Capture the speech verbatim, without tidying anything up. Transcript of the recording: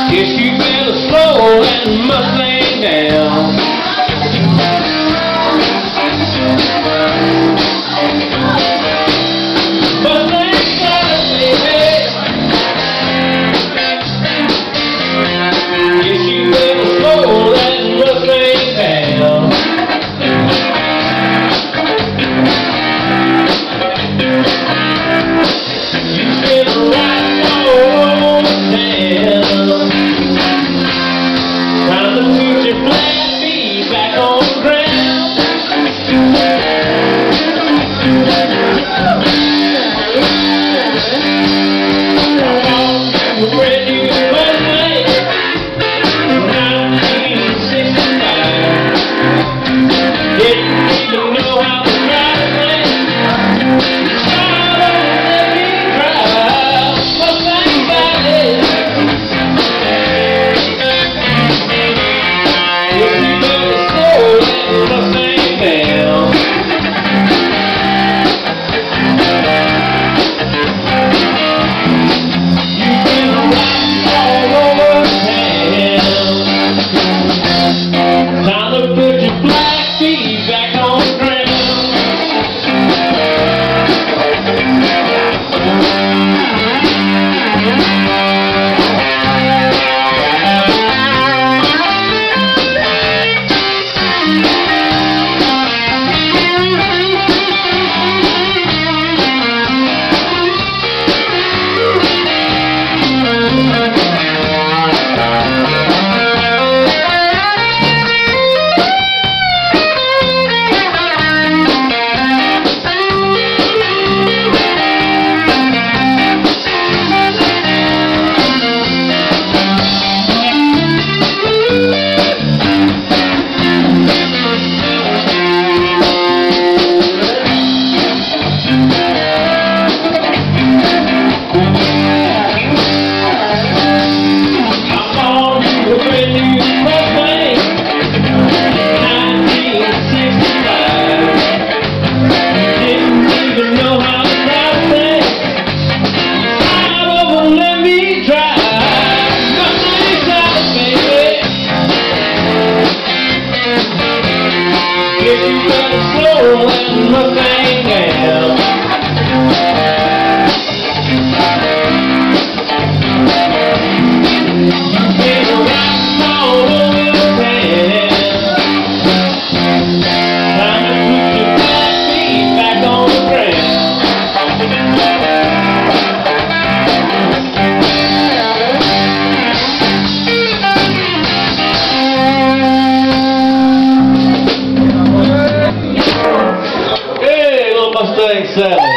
Guess you better slow that Mustang down. Mustang got it, baby. Guess you better slow that Mustang down. You've been riding all over town. Time to put your flat feet back on the ground. Come on, brand new Mustang, nineteen sixty-five. Didn't even know how to ride a thing. Let me drive. Mustang got it. If you better slow that Mustang down. You've been riding all over town. Time to put your black feet back on the ground. If you better slow that Mustang down. You've been riding all over town. Time to put your black feet back on the ground. Mustang seven.